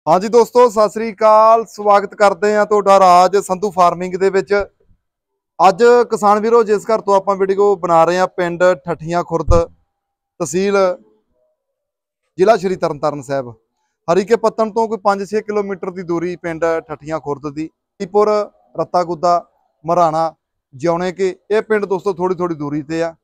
हाँ जी दोस्तों सत श्री अकाल। स्वागत करते हैं ਤੁਹਾਡਾ ਰਾਜ ਸੰਧੂ ਫਾਰਮਿੰਗ ਦੇ ਵਿੱਚ। ਅੱਜ ਕਿਸਾਨ ਵੀਰੋ ਜਿਸ ਘਰ ਤੋਂ ਆਪਾਂ ਵੀਡੀਓ ਬਣਾ ਰਹੇ ਹਾਂ ਪਿੰਡ ਠੱਠੀਆਂ ਖੁਰਦ ਤਹਿਸੀਲ ਜ਼ਿਲ੍ਹਾ ਸ਼੍ਰੀ ਤਰਨਤਾਰਨ ਸਾਹਿਬ। ਹਰੀਕੇ ਪੱਤਣ ਤੋਂ ਕੋਈ 5-6 ਕਿਲੋਮੀਟਰ ਦੀ ਦੂਰੀ ਪਿੰਡ ਠੱਠੀਆਂ ਖੁਰਦ ਦੀ। ਪੀਪੁਰ ਰੱਤਾ ਗੁੱਦਾ ਮਰਾਣਾ ਜਿਉਣੇ ਕਿ ਇਹ ਪਿੰਡ ਦੋਸਤੋ ਥੋੜੀ ਦੂਰੀ ਤੇ ਆ।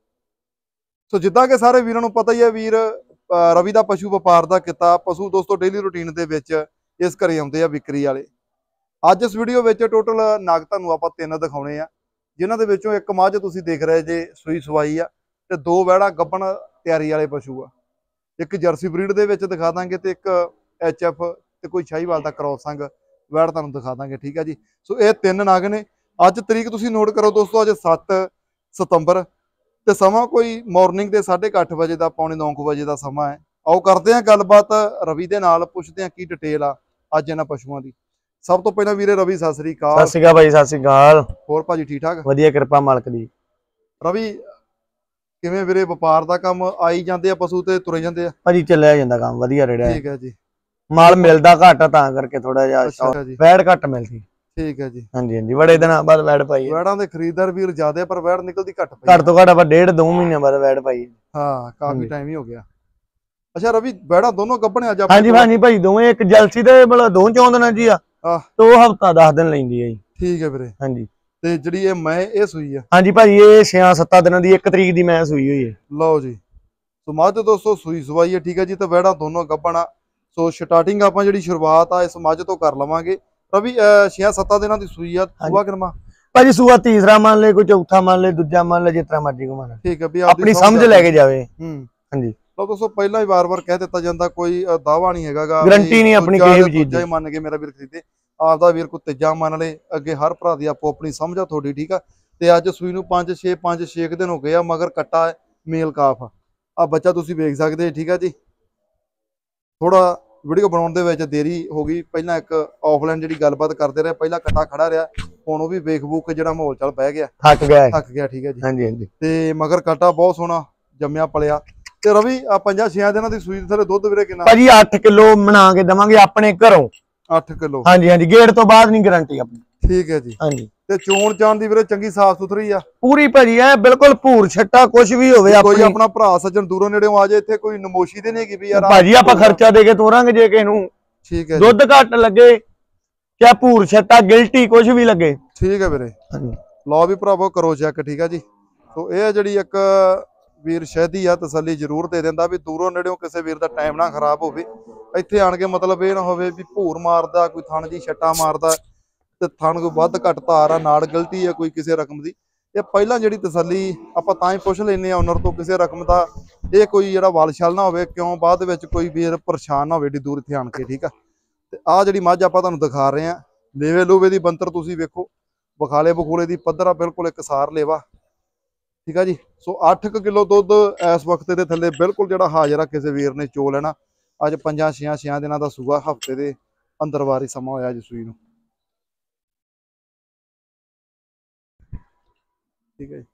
ਸੋ ਜਿੱਦਾਂ ਕਿ ਸਾਰੇ ਵੀਰਾਂ ਨੂੰ ਪਤਾ ਹੀ ਹੈ ਵੀਰ ਰਵੀ ਦਾ ਪਸ਼ੂ ਵਪਾਰ ਦਾ ਕਿੱਤਾ ਪਸ਼ੂ ਦੋਸਤੋ ਡੇਲੀ ਰੂਟੀਨ ਦੇ ਵਿੱਚ ਇਸ ਘਰੇ ਆਉਂਦੇ ਆ ਵਿਕਰੀ ਵਾਲੇ। ਅੱਜ ਇਸ ਵੀਡੀਓ ਵਿੱਚ ਟੋਟਲ ਨਗ ਤੁਹਾਨੂੰ ਆਪਾਂ 3 ਦਿਖਾਉਣੇ ਆ, ਜਿਨ੍ਹਾਂ ਦੇ ਵਿੱਚੋਂ ਇੱਕ ਮੱਝ ਤੁਸੀਂ ਦੇਖ ਰਹੇ ਜੇ ਸੂਈ ਸਵਾਈ ਆ ਤੇ 2 ਵਹਿੜਾ ਗੱਭਣ ਤਿਆਰੀ ਵਾਲੇ ਪਸ਼ੂ ਆ। ਇੱਕ ਜਰਸੀ ਬਰੀਡ ਦੇ ਵਿੱਚ ਦਿਖਾ ਦਾਂਗੇ ਤੇ ਇੱਕ HF ਤੇ ਕੋਈ ਸ਼ਾਹੀਵਾਲ ਦਾ ਕ੍ਰੋਸ ਸੰਗ ਵਹਿੜ ਤੁਹਾਨੂੰ ਦਿਖਾ ਦਾਂਗੇ। ਠੀਕ ਆ ਜੀ। ਸੋ ਇਹ 3 ਨਗ ਨੇ। ਅੱਜ ਤਰੀਕ ਤੁਸੀਂ ਨੋਟ ਕਰੋ ਦੋਸਤੋ, ਅੱਜ 7 ਸਤੰਬਰ ਤੇ ਸਮਾਂ ਕੋਈ ਮਾਰਨਿੰਗ ਦੇ 8:30 ਵਜੇ ਦਾ ਪੌਣੇ 9 ਵਜੇ ਦਾ ਸਮਾਂ ਹੈ। ਆਓ ਕਰਦੇ ਹਾਂ ਗੱਲਬਾਤ ਰਵੀ ਦੇ ਨਾਲ, ਪੁੱਛਦੇ ਹਾਂ ਕੀ ਡਿਟੇਲ ਆ ਅੱਜ ਇਹਨਾਂ ਪਸ਼ੂਆਂ ਦੀ। ਸਭ ਤੋਂ ਪਹਿਲਾਂ ਵੀਰੇ ਰਵੀ ਸਤਿ ਸ੍ਰੀ ਅਕਾਲ। ਸਤਿ ਸ਼੍ਰੀ ਅਕਾਲ ਭਾਈ, ਸਤਿ ਸ਼੍ਰੀ ਅਕਾਲ। ਹੋਰ ਭਾਜੀ ਠੀਕ ਠਾਕ? ਵਧੀਆ ਕਿਰਪਾ ਮਾਲਕ ਦੀ। ਰਵੀ ਕਿਵੇਂ ਵੀਰੇ ਵਪਾਰ ਦਾ ਕੰਮ ਆਈ ਜਾਂਦੇ ਆ ਪਸ਼ੂ ਤੇ ਤੁਰੇ ਜਾਂਦੇ ਆ? ਭਾਜੀ ਚੱਲਿਆ ਜਾਂਦਾ ਕੰਮ ਵਧੀਆ ਰੇੜਿਆ। ਠੀਕ ਹੈ ਜੀ। ਮਾਲ ਮਿਲਦਾ ਘੱਟ ਤਾਂ ਕਰਕੇ ਥੋੜਾ ਜਿਹਾ ਵੈੜ ਘੱਟ ਮਿਲਦੀ। ਠੀਕ ਹੈ ਜੀ। ਹਾਂਜੀ ਹਾਂਜੀ, ਬੜੇ ਦਿਨਾਂ ਬਾਅਦ ਵੈੜ ਪਾਈ। ਵੈੜਾਂ ਦੇ ਖਰੀਦਦਾਰ ਵੀਰ ਜ਼ਿਆਦੇ ਪਰ ਵੈੜ ਨਿਕਲਦੀ ਘੱਟ ਪਈ। ਘੱਟ ਤੋਂ ਘੱਟ ਆਪਾਂ 1.5-2 ਮਹੀਨੇ ਬਾਅਦ ਵੈੜ ਪਾਈ। ਹਾਂ ਕਾਫੀ ਟਾਈਮ ਹੀ ਹੋ ਗਿਆ। ਅੱਛਾ ਰਵੀ ਵੈੜਾਂ ਦੋਨੋਂ ਗੱਭਣੇ ਅੱਜ ਹਾਂਜੀ ਹਾਂਜੀ ਭਾਈ, ਦੋਵੇਂ ਇੱਕ ਜਲਸੀ ਤੇ ਮਤਲਬ 2 14 ਜੀ ਆ ਤੇ ਉਹ ਹਫਤਾ 10 ਦਿਨ ਲੈਂਦੀ ਆ ਜੀ। ਠੀਕ ਹੈ ਵੀਰੇ। ਹਾਂਜੀ ਤੇ ਜਿਹੜੀ ਇਹ ਮੈਂ ਇਹ ਸੂਈ ਆ? ਹਾਂਜੀ ਭਾਜੀ, ਇਹ 6-7 ਦਿਨਾਂ ਦੀ 1 ਤਰੀਕ ਦੀ ਮੈਂ ਸੂਈ ਹੋਈ ਹੈ। ਲਓ ਜੀ। ਸੋ ਮੱਝ ਦੋਸਤੋ ਸੂਈ ਸਵਾਈ ਹੈ। ਠੀਕ ਹੈ ਜੀ। ਤੇ ਵੈੜਾਂ ਦੋਨੋਂ ਗੱਭਣ ਆ। ਸੋ ਸਟਾਰਟਿੰਗ ਆਪਾਂ ਜਿਹੜੀ ਸ਼ੁਰੂਆਤ ਆ ਇਸ ਮੱਝ ਤੋਂ ਕਰ ਲਵਾਂਗੇ। ਰਵੀ 6-7 ਦਿਨਾਂ ਦੀ ਸੂਈ ਆ। ਸੂਆ ਕਿਰਮਾ ਭਾਜੀ? ਸੂਆ ਤੀਸਰਾ ਮੰਨ ਲੈ, ਕੋਈ ਚੌਥਾ ਮੰਨ ਲੈ, ਦੂਜਾ ਮੰਨ ਲੈ, ਜਿਸ ਤਰ੍ਹਾਂ ਮਰਜ਼ੀ ਘੁਮਾਣਾ। ਠੀਕ ਹੈ ਵੀ ਆਪਣੀ ਸਮਝ ਲੈ ਕੇ ਜਾਵੇ। ਹਾਂਜੀ। ਲਓ ਦੋਸਤੋ ਪਹਿਲਾਂ ਹੀ ਵਾਰ-ਵਾਰ ਕਹਿ ਦਿੱਤਾ ਜਾਂਦਾ, ਕੋਈ ਦਾਵਾ ਨਹੀਂ ਹੈਗਾਗਾ, ਗਰੰਟੀ ਨਹੀਂ ਆਪਣੀ ਕਿਸੇ ਵੀ ਚੀਜ਼ ਦੀ। ਮੰਨ ਕੇ ਮੇਰਾ ਵੀਰ ਖਰੀਦੇ, ਆਪਦਾ ਵੀਰ ਕੋਈ ਤੀਜਾ ਮੰਨ ਲੇ। ਅੱਗੇ ਹਰ ਭਰਾ ਦੀ ਆਪੋ ਆਪਣੀ ਸਮਝ ਆ ਤੁਹਾਡੀ। ਠੀਕ ਆ। ਤੇ ਅੱਜ ਸੂਈ ਨੂੰ 5-6 ਦਿਨ ਹੋ ਗਏ ਆ। ਮਗਰ ਕੱਟਾ ਹੈ ਮੇਲ ਕਾਫ ਆ ਬੱਚਾ ਤੁਸੀਂ ਵੇਖ ਸਕਦੇ। ਠੀਕ ਆ ਜੀ। ਥੋੜਾ ਵੀਡੀਓ ਬਣਾਉਣ ਦੇ ਵਿੱਚ ਦੇਰੀ ਹੋ ਗਈ। ਪਹਿਲਾਂ ਇੱਕ ਆਫਲਾਈਨ ਜਿਹੜੀ ਗੱਲਬਾਤ ਕਰਦੇ ਰਹੇ, ਪਹਿਲਾਂ ਕੱਟਾ ਖੜਾ ਰਿਹਾ, ਹੁਣ ਉਹ ਵੀ ਵੇਖ ਵੂਕ ਜਿਹੜਾ ਮਾਹੌਲ ਚੱਲ ਬਹਿ ਗਿਆ, ਥੱਕ ਗਿਆ। ਠੀਕ ਹੈ ਜੀ। ਹਾਂਜੀ ਹਾਂਜੀ। ਤੇ ਮਗਰ ਕੱਟਾ ਬਹੁਤ ਸੋਹਣਾ ਜੰਮਿਆ ਪਲਿਆ। ਤੇ ਰਵੀ ਆ 5-6 ਦਿਨਾਂ ਦੀ ਸੂਈ ਥੱਲੇ ਦੁੱਧ ਵੀਰੇ ਕਿੰਨਾ? ਭਾਜੀ 8 ਕਿਲੋ ਬਣਾ ਕੇ ਦਵਾਂਗੇ ਆਪਣੇ ਘਰੋਂ। 8 ਕਿਲੋ? ਹਾਂਜੀ ਹਾਂਜੀ, ਗੇਟ ਤੋਂ ਬਾਅਦ ਨਹੀਂ ਗਾਰੰਟੀ ਆਪਣੀ। ਠੀਕ ਹੈ ਜੀ। ਹਾਂਜੀ। ਤੇ ਚੋਣ ਚਾਣ ਦੀ ਵੀਰੇ ਚੰਗੀ ਸਾਫ ਸੁਥਰੀ ਆ ਪੂਰੀ ਭਾਜੀ, ਐ ਬਿਲਕੁਲ ਭੂਰ ਛੱਟਾ ਕੁਝ ਵੀ ਹੋਵੇ। ਕੋਈ ਆਪਣਾ ਭਰਾ ਸੱਜਣ ਦੂਰੋਂ ਨੇੜਿਓਂ ਆ ਜਾਏ, ਇੱਥੇ ਕੋਈ ਨਮੋਸ਼ੀ ਤੇ ਨਹੀਂ ਕਿ ਵੀ ਯਾਰ ਭਾਜੀ ਆਪਾਂ ਖਰਚਾ ਦੇ ਕੇ ਤੋਰਾਂਗੇ ਜੇ ਕਿਸੇ ਨੂੰ। ਠੀਕ ਹੈ। ਦੁੱਧ ਘੱਟ ਲੱਗੇ ਚਾਹੇ ਭੂਰ ਛੱਟਾ ਗਿਲਟੀ ਕੁਝ ਵੀ ਲੱਗੇ। ਠੀਕ ਹੈ ਵੀਰੇ। ਹਾਂਜੀ। ਲਓ ਵੀ ਭਰਾਵੋ ਕਰੋ ਚੈੱਕ। ਠੀਕ ਹੈ ਜੀ। ਸੋ ਇਹ ਜਿਹੜੀ ਇੱਕ ਵੀਰ ਸ਼ਹਿਦੀ ਆ ਤਸੱਲੀ ਜ਼ਰੂਰ ਦੇ ਦਿੰਦਾ ਵੀ ਦੂਰੋਂ ਨੇੜਿਓਂ ਕਿਸੇ ਵੀਰ ਦਾ ਟਾਈਮ ਨਾ ਖਰਾਬ ਹੋਵੇ। ਇੱਥੇ ਆਣ ਕੇ ਮਤਲਬ ਇਹ ਨਾ ਹੋਵੇ ਵੀ ਭੂਰ ਮਾਰਦਾ, ਕੋਈ ਥਣ ਜੀ ਛੱਟਾ ਮਾਰਦਾ ਤੇ ਥਣ ਕੋਈ ਵੱਧ ਘੱਟ ਧਾਰ ਆ, ਨਾਲ ਗਲਤੀ ਆ ਕੋਈ ਕਿਸੇ ਰਕਮ ਦੀ। ਇਹ ਪਹਿਲਾਂ ਜਿਹੜੀ ਤਸੱਲੀ ਆਪਾਂ ਤਾਂ ਹੀ ਪੁੱਛ ਲੈਂਦੇ ਆ ਓਨਰ ਤੋਂ, ਕਿਸੇ ਰਕਮ ਦਾ ਇਹ ਕੋਈ ਜਿਹੜਾ ਵਾਲਸ਼ਾਲ ਨਾ ਹੋਵੇ, ਕਿਉਂ ਬਾਅਦ ਵਿੱਚ ਕੋਈ ਵੀਰ ਪਰੇਸ਼ਾਨ ਨਾ ਹੋਵੇ ਏਡੀ ਦੂਰ ਇੱਥੇ ਆਣ ਕੇ। ਠੀਕ ਆ। ਤੇ ਆਹ ਜਿਹੜੀ ਮੱਝ ਆਪਾਂ ਤੁਹਾਨੂੰ ਦਿਖਾ ਰਹੇ ਆ, ਲੇਵੇ ਲੂਵੇ ਦੀ ਬੰਤਰ ਤੁਸੀਂ ਵੇਖੋ, ਬਖਾਲੇ ਬਖੂਲੇ ਦੀ ਪੱਧਰ ਆ, ਬਿਲਕੁਲ ਇੱਕ ਸਾਰ ਲੇਵਾ। ਠੀਕ ਆ ਜੀ। ਸੋ 8 ਕਿਲੋ ਦੁੱਧ ਇਸ ਵਕਤ ਦੇ ਥੱਲੇ ਬਿਲਕੁਲ ਜਿਹੜਾ ਹਾਜ਼ਰ ਆ ਕਿਸੇ ਵੀਰ ਨੇ ਚੋ ਲੈਣਾ। ਅੱਜ 5-6 ਦਿਨਾਂ ਦਾ ਸੂਆ, ਹਫਤੇ ਦੇ ਅੰਦਰ ਵਾਰੀ ਸਮਾਂ ਹੋਇਆ ਜੀ ਸੂਈ ਨੂੰ। ਠੀਕ ਹੈ ਜੀ।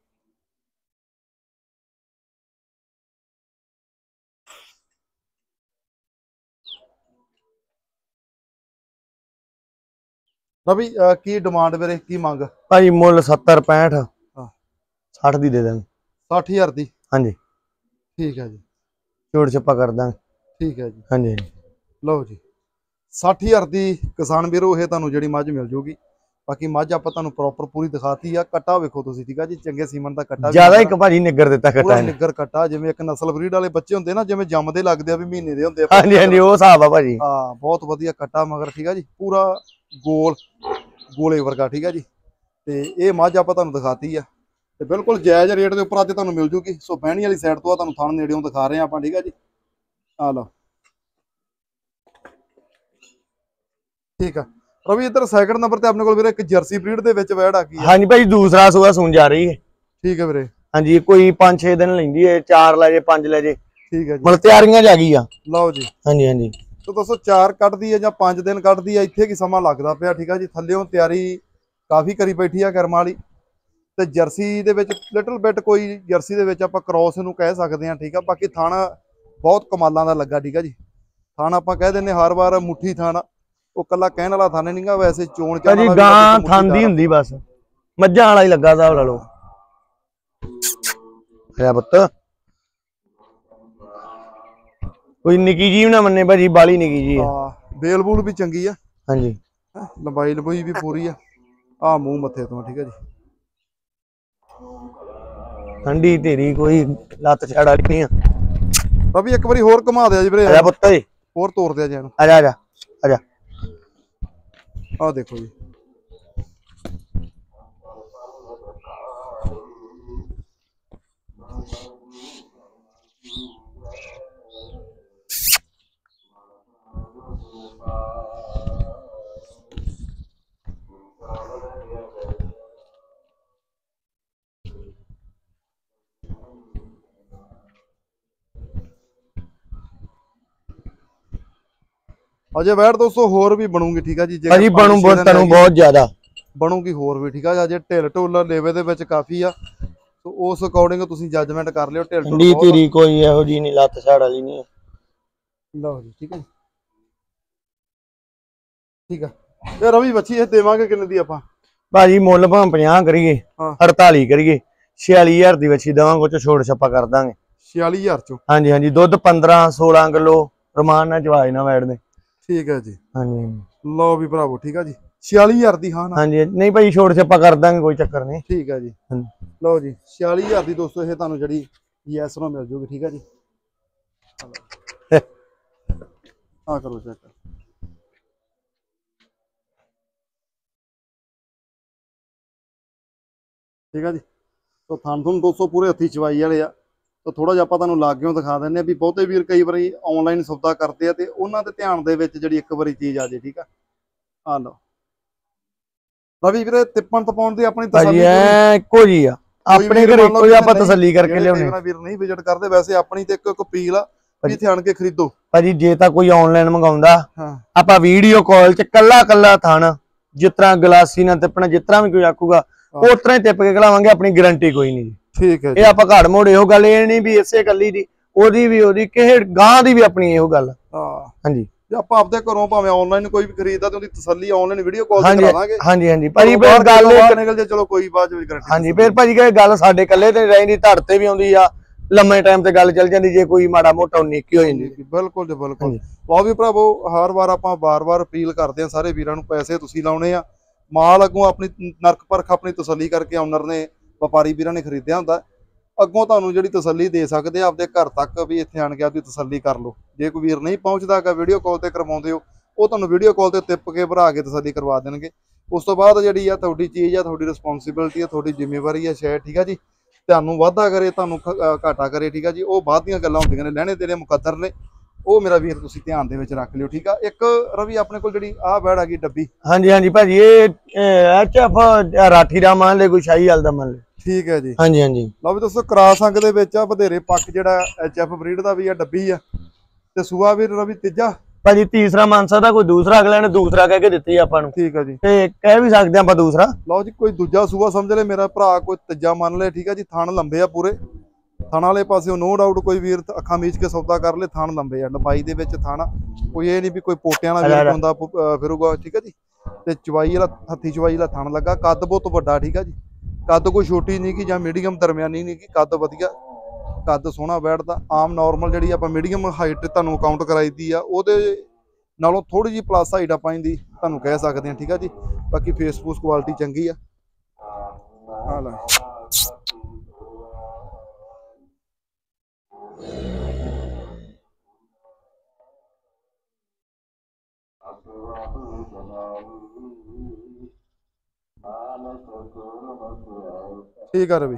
ਰਵੀ ਕੀ ਡਿਮਾਂਡ ਵੀਰੇ, ਕੀ ਮੰਗ? ਭਾਜੀ ਮੁੱਲ 70 65 60 ਦੀ ਦੇ ਦਾਂਗੇ। 60,000 ਦੀ? ਹਾਂਜੀ। ਠੀਕ ਹੈ ਜੀ। ਛੋੜ ਛੱਪਾ ਕਰ ਦਾਂਗੇ। ਠੀਕ ਹੈ ਜੀ। ਹਾਂਜੀ। ਲਓ ਜੀ 60,000 ਦੀ ਕਿਸਾਨ ਵੀਰੋ ਇਹ ਤੁਹਾਨੂੰ ਜਿਹੜੀ ਮੱਝ ਮਿਲ ਜੂਗੀ। ਬਾਕੀ ਮੱਝ ਆਪਾਂ ਤੁਹਾਨੂੰ ਪ੍ਰੋਪਰ ਪੂਰੀ ਦਿਖਾਤੀ ਆ। ਕੱਟਾ ਵੇਖੋ ਤੁਸੀਂ। ਠੀਕ ਆ ਜੀ। ਚੰਗੇ ਸੀਮਨ ਦਾ ਕੱਟਾ, ਜ਼ਿਆਦਾ ਇੱਕ ਭਾਜੀ ਨਿੱਗਰ ਦਿੱਤਾ ਕੱਟਾ, ਨਿੱਗਰ ਕੱਟਾ। ਜਿਵੇਂ ਇੱਕ ਨਸਲ ਬਰੀਡ ਵਾਲੇ ਬੱਚੇ ਹੁੰਦੇ ਨਾ, ਜਿਵੇਂ ਜੰਮਦੇ ਲੱਗਦੇ ਆ ਵੀ ਮਹੀਨੇ ਦੇ ਹੁੰਦੇ ਆ। ਹਾਂਜੀ ਹਾਂਜੀ, ਉਹ ਹਿਸਾਬ ਆ ਭਾਜੀ। ਹਾਂ ਬਹੁਤ ਵਧੀਆ ਕੱਟਾ ਮਗਰ। ਠੀਕ ਆ ਜੀ। ਪੂਰਾ ਗੋਲੇ ਵਰਗਾ। ਠੀਕ ਆ ਜੀ। ਤੇ ਇਹ ਮੱਝ ਆਪਾਂ ਤੁਹਾਨੂੰ ਦਿਖਾਤੀ ਆ ਤੇ ਬਿਲਕੁਲ ਜਾਇਜ਼ ਰੇਟ ਦੇ ਉੱਪਰ ਅੱਜ ਤੁਹਾਨੂੰ ਮਿਲ ਜੂਗੀ। ਸੋ ਬਹਿਣੀ ਵਾਲੀ ਸਾਈਡ ਤੋਂ ਆ ਤੁਹਾਨੂੰ ਥਣ ਨੇੜਿਓਂ ਦਿਖਾ ਰਹੇ ਆ ਆਪਾਂ। ਠੀਕ ਆ ਜੀ। ਆ ਲਓ। ਠੀਕ ਆ ਰਵੀ, ਇੱਧਰ ਸੈਕਿੰਡ ਨੰਬਰ ਤੇ ਆਪਣੇ ਕੋਲ ਵੀਰੇ ਇੱਕ ਜਰਸੀ ਬਰੀਡ ਦੇ ਵਿੱਚ ਵੈੜ ਆ ਗਈ। ਹਾਂਜੀ ਭਾਜੀ, ਦੂਸਰਾ ਸੂਆ ਸੂਣ ਜਾ ਰਹੀ ਹੈ। ਠੀਕ ਹੈ ਵੀਰੇ। ਹਾਂਜੀ, ਕੋਈ 5-6 ਦਿਨ ਲੈਂਦੀ ਹੈ, 4 ਲੈ ਜੇ 5 ਲੈ ਜੇ। ਠੀਕ ਹੈ ਜੀ। ਮਤਲਬ ਤਿਆਰੀਆਂ ਚ ਆ ਗਈ ਆ। ਲਓ ਜੀ। ਹਾਂਜੀ ਹਾਂਜੀ। ਸੋ ਦੋਸਤੋ 4 ਕੱਢਦੀ ਹੈ ਜਾਂ 5 ਦਿਨ ਕੱਢਦੀ ਹੈ, ਇੱਥੇ ਕੀ ਸਮਾਂ ਲੱਗਦਾ ਪਿਆ। ਠੀਕ ਆ ਜੀ। ਥੱਲਿਓਂ ਤਿਆਰੀ ਕਾਫੀ ਕਰੀ ਬੈਠੀ ਆ ਕਰਮ ਵਾਲੀ। ਤੇ ਜਰਸੀ ਦੇ ਵਿੱਚ ਲਿਟਲ ਬਿਟ ਕੋਈ ਜਰਸੀ ਦੇ ਵਿੱਚ ਆਪਾਂ ਕ੍ਰੋਸ ਨੂੰ ਕਹਿ ਸਕਦੇ ਹਾਂ। ਠੀਕ ਆ। ਬਾਕੀ ਥਣ ਬਹੁਤ ਕਮਾਲਾਂ ਦਾ ਲੱਗਾ। ਠੀਕ ਆ ਜੀ। ਥਣ ਆਪਾਂ ਕਹਿ ਦਿੰਦੇ ਹਰ ਵਾਰ ਮੁੱਠੀ ਥਣ ਉਹ ਕੱਲਾ ਕਹਿਣ ਵਾਲਾ ਥਾਨੇ ਨਹੀਂਗਾ, ਵੈਸੇ ਚੋਣ ਭਾਜੀ ਗਾਂ ਥਾਂਦੀ ਹੁੰਦੀ ਬਸ, ਮੱਝਾਂ ਵਾਲਾ ਹੀ ਲੱਗਾ ਹਿਸਾਬ ਲਾ ਲਓ। ਆ ਪੁੱਤ ਕੋਈ ਨਿੱਕੀ ਜੀ ਨਾ ਮੰਨੇ ਭਾਜੀ, ਬਾਲੀ ਨਿੱਕੀ ਜੀ ਆ। ਬੇਲ ਬੂਲ ਵੀ ਚੰਗੀ ਆ। ਹਾਂਜੀ ਲੰਬਾਈ ਲੰਬੂਈ ਵੀ ਪੂਰੀ ਆ ਮੂੰਹ ਮੱਥੇ ਤੋਂ ਠੀਕ ਆ ਜੀ। ਠੰਡੀ ਢੇਰੀ ਕੋਈ ਲੱਤ ਛੜ ਵਾਲੀ ਨਹੀਂ ਆ। ਰਵੀ ਇੱਕ ਵਾਰੀ ਹੋਰ ਘੁਮਾ ਦਿਆ ਜੀ ਵੀਰੇ, ਆ ਪੁੱਤ ਜੀ, ਹੋਰ ਤੋਰ ਦਿਆ ਜੀ ਇਹਨੂੰ। ਆ ਜਾ ਆ ਜਾ ਆ ਜਾ। ਆਹ ਦੇਖੋ ਜੀ, ਅਜੇ ਵੈਟ ਦੋਸਤੋ ਹੋਰ ਵੀ ਬਣੂਗੀ ਠੀਕ ਆ ਜੀ। ਭਾਜੀ ਬਣੂ ਬਹੁਤ ਜ਼ਿਆਦਾ ਬਣੂਗੀ ਹੋਰ ਵੀ ਠੀਕ ਆ। ਅਜੇ ਢਿੱਲ ਢੁੱਲ ਲੇਵੇ ਦੇ ਵਿੱਚ ਕਾਫੀ ਆ, ਸੋ ਉਸ ਅਕੋਰਡਿੰਗ ਤੁਸੀਂ ਜੱਜਮੈਂਟ ਕਰ ਲਿਓ। ਢਿੱਲ ਠੰਡੀ ਧੀਰੀ ਕੋਈ ਇਹੋ ਜੀ ਨਹੀਂ, ਲੱਤ ਛੜ ਵਾਲੀ ਨਹੀਂ। ਲਓ ਜੀ ਠੀਕ ਹੈ ਜੀ, ਠੀਕ ਆ। ਤੇ ਰਵੀ ਬੱਚੀ ਇਹ ਦੇਵਾਂਗੇ ਕਿੰਨੇ ਦੀ ਆਪਾਂ? ਭਾਜੀ ਮੁੱਲ ਭਾਵੇਂ 50 ਕਰੀਏ, 48 ਕਰੀਏ, 46000 ਦੀ ਬੱਚੀ ਦਵਾਂਗੇ, ਕੁਝ ਛੋੜ ਛੱਪਾ ਕਰ ਦਾਂਗੇ। 46000 ਚੋਂ? ਹਾਂਜੀ ਹਾਂਜੀ, ਦੁੱਧ 15-16 ਕਿਲੋ ਰਮਾਨ ਨਾਲ ਚਵਾਜ ਨਾ ਵੈੜ ਦੇ। ਠੀਕ ਹੈ ਜੀ। ਹਾਂਜੀ ਲਓ ਵੀ ਭਰਾਵੋ ਠੀਕ ਆ ਜੀ, 46000 ਦੀ। ਹਾਂ ਹਾਂਜੀ ਨਹੀਂ ਭਾਈ ਛੋੜ ਛੱਪਾ ਕਰ ਦਾਂਗੇ, ਕੋਈ ਚੱਕਰ ਨਹੀਂ। ਠੀਕ ਹੈ ਜੀ। ਲਓ ਜੀ 46000 ਦੀ ਦੋਸਤੋ ਇਹ ਤੁਹਾਨੂੰ ਜਿਹੜੀ ਯੈਸ ਨੂੰ ਮਿਲ ਜੂਗੀ ਠੀਕ ਹੈ ਜੀ। ਆ ਕਰੋ ਚੈੱਕ। ਠੀਕ ਆ ਜੀ। ਤੋ ਥਾਨ ਤੁਹਾਨੂੰ ਦੋਸਤੋ ਪੂਰੇ ਹੱਥੀ ਚਵਾਈ ਵਾਲੇ ਆ। ਤਾਂ ਥੋੜਾ ਜਿਹਾ ਆਪਾਂ ਤੁਹਾਨੂੰ ਲਾਗਿਓਂ ਦਿਖਾ ਦਿੰਦੇ ਆ ਵੀ ਬਹੁਤੇ ਵੀਰ ਕਈ ਵਾਰੀ ਆਨਲਾਈਨ ਸੌਦਾ ਕਰਦੇ ਆ ਤੇ ਉਹਨਾਂ ਦੇ ਧਿਆਨ ਦੇ ਵਿੱਚ ਜਿਹੜੀ ਇੱਕ ਵਾਰੀ ਚੀਜ਼ ਆ ਜੇ। ਠੀਕ ਆ ਲਓ ਰਵੀ ਵੀਰੇ, ਤਿੱਪਣ ਤਪਾਉਣ ਦੀ ਆਪਣੀ ਤਸੱਲੀ ਇੱਕੋ ਜੀ ਆ, ਆਪਣੇ ਘਰੇ ਇੱਕੋ ਜਿਹਾ ਆਪਾਂ ਤਸੱਲੀ ਕਰਕੇ ਲਿਆਉਣੇ। ਵੀਰ ਨਹੀਂ ਵਿਜ਼ਿਟ ਕਰਦੇ, ਵੈਸੇ ਆਪਣੀ ਤੇ ਇੱਕ ਅਪੀਲ ਆ ਵੀ ਇੱਥੇ ਆਣ ਕੇ ਖਰੀਦੋ। ਭਾਜੀ ਜੇ ਤਾਂ ਕੋਈ ਆਨਲਾਈਨ ਮੰਗਾਉਂਦਾ, ਆਪਾਂ ਵੀਡੀਓ ਕਾਲ 'ਚ ਕੱਲਾ ਥਣ ਜਿਸ ਤਰ੍ਹਾਂ ਗਲਾਸੀ ਨਾਲ ਤਿੱਪਣਾ, ਜਿਸ ਤਰ੍ਹਾਂ ਵੀ ਕੋਈ ਆਖੂਗਾ ਉਸ ਤਰ੍ਹਾਂ ਹੀ ਤਿੱਪ ਕੇ ਖਿਲਾਵਾਂਗੇ, ਆਪਣੀ ਗਾਰੰਟੀ ਕੋਈ ਨਹੀਂ। ਠੀਕ ਹੈ, ਇਹ ਆਪਾਂ ਘੜ ਮੋੜ ਇਹੋ ਗੱਲ ਇਹ ਨਹੀਂ ਵੀ ਇਸੇ ਕੱਲੀ ਦੀ, ਉਹਦੀ ਕਿਸੇ ਗਾਂ ਦੀ ਵੀ ਆਪਣੀ ਇਹੋ ਗੱਲ। ਹਾਂਜੀ ਜੇ ਆਪਾਂ ਆਪਦੇ ਘਰੋਂ ਭਾਵੇਂ ਆਨਲਾਈਨ ਕੋਈ ਵੀ ਖਰੀਦਦਾ ਤੇ ਉਹਦੀ ਤਸੱਲੀ ਆਨਲਾਈਨ ਵੀਡੀਓ ਕਾਲ ਤੇ ਕਰਾ ਦਾਂਗੇ। ਹਾਂਜੀ ਹਾਂਜੀ ਭਾਜੀ ਗੱਲ ਨਿਕਲ ਜੇ ਚਲੋ ਕੋਈ ਬਾਅਦ ਵਿੱਚ ਗਾਰੰਟੀ। ਹਾਂਜੀ ਫਿਰ ਭਾਜੀ ਇਹ ਗੱਲ ਸਾਡੇ ਕੱਲੇ ਤੇ ਰਹਿੰਦੀ, ਧੜ ਤੇ ਵੀ ਆਉਂਦੀ ਆ, ਲੰਮੇ ਟਾਈਮ ਤੇ ਗੱਲ ਚੱਲ ਜਾਂਦੀ ਜੇ ਕੋਈ ਮਾੜਾ ਮੋਟਾ ਨਿੱਕੀ ਹੋ ਜਾਂਦੀ। ਬਿਲਕੁਲ ਜੀ ਬਿਲਕੁਲ। ਬਹੁਤ ਵੀ ਭਰਾਵੋ ਹਰ ਵਾਰ ਆਪਾਂ ਬਾਰ-ਬਾਰ ਅਪੀਲ ਕਰਦੇ ਆ ਸਾਰੇ ਵੀਰਾਂ ਨੂੰ, ਪੈਸੇ ਤੁਸੀਂ ਲਾਉਣੇ ਆ, ਮਾਲ ਅੱਗੋਂ ਆਪਣੀ ਨਰਕ ਪਰਖ ਆਪਣੀ ਤਸੱਲੀ ਕਰਕੇ ਓਨਰ ਨੇ, ਵਪਾਰੀ ਵੀਰਾਂ ਨੇ ਖਰੀਦਿਆ ਹੁੰਦਾ, ਅੱਗੋਂ ਤੁਹਾਨੂੰ ਜਿਹੜੀ ਤਸੱਲੀ ਦੇ ਸਕਦੇ ਆ ਆਪਦੇ ਘਰ ਤੱਕ ਵੀ ਇੱਥੇ ਆਣ ਕੇ ਆਪਦੀ ਤਸੱਲੀ ਕਰ ਲਓ। ਜੇ ਕੋਈ ਵੀਰ ਨਹੀਂ ਪਹੁੰਚਦਾ ਹੈਗਾ, ਵੀਡੀਓ ਕਾਲ ਤੇ ਕਰਵਾਉਂਦੇ ਹੋ, ਉਹ ਤੁਹਾਨੂੰ ਵੀਡੀਓ ਕਾਲ ਤੇ ਟਿੱਪ ਕੇ ਭਰਾ ਕੇ ਤਸੱਲੀ ਕਰਵਾ ਦੇਣਗੇ। ਉਸ ਤੋਂ ਬਾਅਦ ਜਿਹੜੀ ਆ ਤੁਹਾਡੀ ਚੀਜ਼ ਆ, ਤੁਹਾਡੀ ਰਿਸਪੌਂਸਿਬਿਲਟੀ ਆ, ਤੁਹਾਡੀ ਜ਼ਿੰਮੇਵਾਰੀ ਆ ਸ਼ਾਇਦ। ਠੀਕ ਆ ਜੀ। ਤੁਹਾਨੂੰ ਵਾਧਾ ਕਰੇ, ਤੁਹਾਨੂੰ ਘਾਟਾ ਕਰੇ, ਠੀਕ ਆ ਜੀ, ਉਹ ਬਾਅਦ ਦੀਆਂ ਗੱਲਾਂ ਹੁੰਦੀਆਂ ਨੇ, ਲੈਣੇ ਦੇਣੇ ਮੁਕੱਦਰ ਨੇ, ਉਹ ਮੇਰਾ ਵੀਰ ਤੁਸੀਂ ਧਿਆਨ ਦੇ ਵਿੱਚ ਰੱਖ ਲਿਓ। ਠੀਕ ਆ। ਇੱਕ ਰਵੀ ਆਪਣੇ ਕੋਲ ਜਿਹੜੀ ਆਹ ਬੈੜ ਹੈਗੀ ਡੱਬੀ। ਹਾਂਜੀ ਹਾਂਜੀ ਭਾਜੀ ਇਹ HF ਰਾਠੀ ਦਾ ਮੰਨ ਲੈ, ਕੋਈ ਸ਼ਾਹੀ ਵਾਲ ਦਾ ਮੰਨ ਲੈ। ਠੀਕ ਹੈ ਜੀ। ਹਾਂਜੀ ਹਾਂਜੀ ਲਓ ਵੀ ਦੋਸਤੋ ਕ੍ਰਾਸ ਅੰਗ ਦੇ ਵਿੱਚ ਆ, ਵਧੇਰੇ ਪੱਕ ਜਿਹੜਾ HF ਬਰੀਡ ਦਾ ਵੀ ਆ, ਡੱਬੀ ਆ, ਤੇ ਸੂਆ ਵੀ ਰਵੀ ਤੀਜਾ ਭਾਜੀ ਤੀਸਰਾ ਮੰਨ ਸਕਦਾ, ਕੋਈ ਦੂਸਰਾ ਅਗਲੇ ਨੇ ਦੂਸਰਾ ਕਹਿ ਕੇ ਦਿੱਤੀ ਆਪਾਂ ਨੂੰ। ਠੀਕ ਹੈ ਜੀ। ਤੇ ਕਹਿ ਵੀ ਸਕਦੇ ਆਪਾਂ ਦੂਸਰਾ। ਲਓ ਜੀ ਕੋਈ ਦੂਜਾ ਸੂਆ ਸਮਝ ਲੈ ਮੇਰਾ ਭਰਾ, ਕੋਈ ਤੀਜਾ ਮੰਨ ਲੈ। ਠੀਕ ਹੈ ਜੀ। ਥਣ ਲੰਬੇ ਆ ਪੂਰੇ, ਥਣ ਵਾਲੇ ਪਾਸੇ ਨੋ ਡਾਊਟ ਕੋਈ ਵੀਰ ਅੱਖਾਂ ਮੀਚ ਕੇ ਸੌਦਾ ਕਰ ਲੈ, ਥਣ ਲੰਬੇ ਆ, ਲੰਬਾਈ ਦੇ ਵਿੱਚ ਥਣ ਕੋਈ ਇਹ ਨਹੀਂ ਵੀ ਕੋਈ ਪੋਟਿਆਂ ਨਾਲ ਵੀਰ ਹੁੰਦਾ ਫਿਰੂਗਾ। ਠੀਕ ਹੈ ਜੀ। ਤੇ ਚਵਾਈ ਵਾਲਾ ਹੱਥੀ ਚਵਾਈ ਵਾਲਾ ਥਣ ਲੱਗਾ, ਕੱਦ ਬਹੁਤ ਵੱਡਾ। ਠੀਕ ਹੈ ਜੀ। ਕੱਦ ਕੋਈ ਛੋਟੀ ਨਹੀਂ ਕਿ ਜਾਂ ਮੀਡੀਅਮ ਦਰਮਿਆਨੀ ਨਹੀਂ ਕਿ, ਕੱਦ ਵਧੀਆ, ਕੱਦ ਸੋਹਣਾ ਬੈਠਦਾ। ਆਮ ਨਾਰਮਲ ਜਿਹੜੀ ਆਪਾਂ ਮੀਡੀਅਮ ਹਾਈਟ ਤੁਹਾਨੂੰ ਕਾਊਂਟ ਕਰਾਈ ਦੀ ਆ, ਉਹਦੇ ਨਾਲੋਂ ਥੋੜੀ ਜਿਹੀ ਪਲੱਸ ਹਾਈਟ ਆਪਾਂ ਇਹਦੀ ਤੁਹਾਨੂੰ ਕਹਿ ਸਕਦੇ ਹਾਂ। ਠੀਕ ਆ ਜੀ। ਬਾਕੀ ਫੇਸ ਫੂਸ ਕੁਆਲਿਟੀ ਚੰਗੀ ਆ। ਆ ਲੈ ਠੀਕ ਆ ਰਵੀ।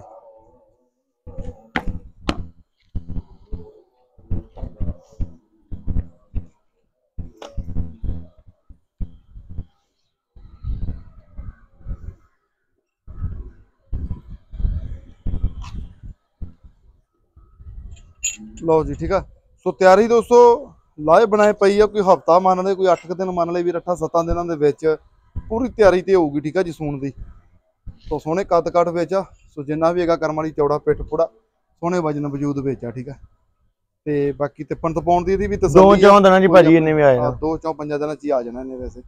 ਲਓ ਜੀ ਠੀਕ ਆ। ਸੋ ਤਿਆਰੀ ਦੋਸਤੋ ਲਾਏ ਬਣਾਏ ਪਈ ਆ, ਕੋਈ ਹਫਤਾ ਮੰਨ ਲੈ, ਕੋਈ 8 ਦਿਨ ਮੰਨ ਲੈ ਵੀਰ, 8-7 ਦਿਨਾਂ ਦੇ ਵਿੱਚ ਪੂਰੀ ਤਿਆਰੀ ਤੇ ਹੋਊਗੀ। ਠੀਕ ਆ ਜੀ। ਸੂਣ ਦੀ ਸੋ ਸੋਹਣੇ ਕੱਦ ਕੱਟ ਵਿੱਚ ਆ, ਸੋ ਜਿੰਨਾ ਵੀ ਹੈਗਾ ਕਰਮ ਵਾਲੀ ਚੌੜਾ ਪਿੱਠ ਪੂੜਾ, ਸੋਹਣੇ ਵਜਨ ਵਜੂਦ ਵਿੱਚ ਆ। ਠੀਕ ਆ। ਤੇ ਬਾਕੀ ਤਿੱਪਣ ਤਪਾਉਣ ਦੀ ਇਹਦੀ ਵੀ 2-4 ਦਿਨਾਂ ਜੀ ਭਾਜੀ ਇਹਨੇ ਵੀ ਆ ਜਾਣਾ। 2-4-5 ਦਿਨਾਂ ਚ ਹੀ ਆ ਜਾਣਾ ਇਹਨੇ ਵੈਸੇ।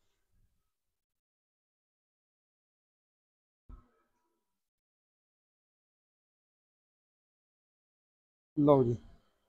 ਲਓ ਜੀ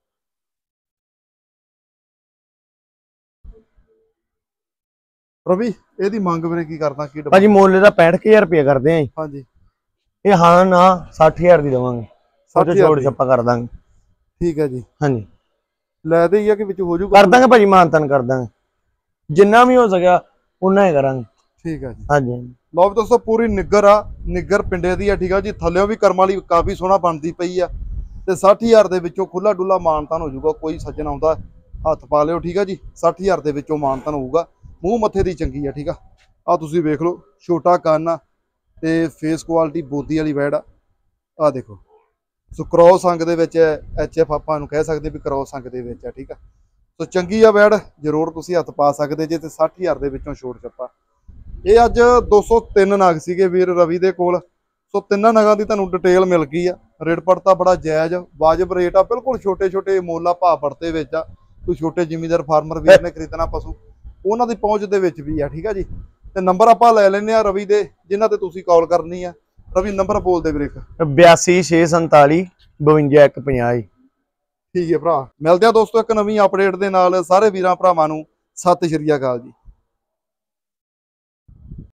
ਰਵੀ ਇਹਦੀ ਮੰਗ ਵੀਰੇ ਕੀ ਕਰਦਾ ਕੀ ਭਾਜੀ ਮੁੱਲ ਇਹਦਾ 65000 ਰੁਪਏ ਕਰਦੇ ਆਂ ਜੀ। ਹਾਂਜੀ ਇਹ ਹਾਂ ਨਾ 60000 ਦੀ ਦਵਾਂਗੇ, 60,000 ਛੋੜ ਛੱਪਾ ਕਰ ਦਾਂਗੇ। ਠੀਕ ਹੈ ਜੀ। ਹਾਂਜੀ ਲੈ ਦੇ ਹੀ ਆ ਕਿ ਵਿੱਚ ਹੋ ਜਾਊਗਾ, ਕਰ ਦਾਂਗੇ ਭਾਜੀ, ਮਾਨਤਨ ਕਰ ਦਾਂਗੇ ਜਿੰਨਾ ਵੀ ਹੋ ਸਕਿਆ ਉਹਨਾਂ ਹੀ ਕਰਾਂਗੇ। ਠੀਕ ਹੈ ਜੀ। ਹਾਂਜੀ ਲਓ ਵੀ ਦੋਸਤੋ ਪੂਰੀ ਨਿੱਗਰ ਆ, ਨਿੱਗਰ ਪਿੰਡੇ ਦੀ ਆ ਠੀਕ ਆ ਜੀ। ਥੱਲਿਓਂ ਵੀ ਕਰਮ ਵਾਲੀ ਕਾਫੀ ਸੋਹਣਾ ਬਣਦੀ ਪਈ ਆ ਤੇ 60000 ਦੇ ਵਿੱਚੋਂ ਖੁੱਲਾ ਡੁੱਲਾ ਮਾਨਤਨ ਹੋ ਜਾਊਗਾ। ਕੋਈ ਸੱਜਣ ਆਉਂਦਾ ਹੱਥ ਪਾ ਲਿਓ ਠੀਕ ਆ ਜੀ। 60000 ਦੇ ਵਿੱਚੋਂ ਮਾਨਤਨ ਹੋਊਗਾ। ਮੂੰਹ ਮੱਥੇ ਦੀ ਚੰਗੀ ਆ ਠੀਕ ਆ। ਆ ਤੁਸੀਂ ਵੇਖ ਲਓ ਛੋਟਾ ਕੰਨ ਆ ਤੇ ਫੇਸ ਕੁਆਲਿਟੀ ਬੋਦੀ ਵਾਲੀ ਵੈੜ ਆ ਦੇਖੋ। ਸੋ ਕ੍ਰੋਸ ਅੰਗ ਦੇ ਵਿੱਚ ਐਚਐਫ ਆਪਾਂ ਨੂੰ ਕਹਿ ਸਕਦੇ ਵੀ ਕ੍ਰੋਸ ਅੰਗ ਦੇ ਵਿੱਚ ਆ ਠੀਕ ਆ। ਸੋ ਚੰਗੀ ਆ ਵੈੜ, ਜ਼ਰੂਰ ਤੁਸੀਂ ਹੱਥ ਪਾ ਸਕਦੇ ਜੇ ਤੇ 60000 ਦੇ ਵਿੱਚੋਂ ਛੋੜ ਛੱਪਾ। ਇਹ ਅੱਜ 203 ਨਗ ਸੀਗੇ ਵੀਰ ਰਵੀ ਦੇ ਕੋਲ। ਸੋ ਤਿੰਨਾਂ ਨਗਾਂ ਦੀ ਤੁਹਾਨੂੰ ਡਿਟੇਲ ਮਿਲ ਗਈ ਆ। ਰੇਟ ਪੜਤਾ ਬੜਾ ਜਾਇਜ਼ ਵਾਜਬ ਰੇਟ ਆ, ਬਿਲਕੁਲ ਛੋਟੇ ਛੋਟੇ ਮੋਲਾ ਭਾਅ ਪੜਤੇ ਵਿੱਚ ਆ। ਕੋਈ ਛੋਟੇ ਜ਼ਿਮੀਂਦਾਰ ਫਾਰਮਰ ਵੀਰ ਨੇ ਖਰੀਦਣਾ ਪਸ਼ੂ ਉਹਨਾਂ ਦੀ ਪਹੁੰਚ ਦੇ ਵਿੱਚ ਵੀ ਆ ਠੀਕ ਆ ਜੀ। ਤੇ ਨੰਬਰ ਆਪਾਂ ਲੈ ਲੈਨੇ ਆ ਰਵੀ ਦੇ ਜਿਨ੍ਹਾਂ ਤੇ ਤੁਸੀਂ ਕਾਲ ਕਰਨੀ ਆ। ਰਵੀ ਨੰਬਰ ਬੋਲ ਦੇ ਵੀਰੇ। 82 647 52 150 ਜੀ। ਠੀਕ ਹੈ ਭਰਾ, ਮਿਲਦੇ ਆ ਦੋਸਤੋ ਇੱਕ ਨਵੀਂ ਅਪਡੇਟ ਦੇ ਨਾਲ। ਸਾਰੇ ਵੀਰਾਂ ਭਰਾਵਾਂ ਨੂੰ ਸਤਿ ਸ਼੍ਰੀ ਅਕਾਲ ਜੀ।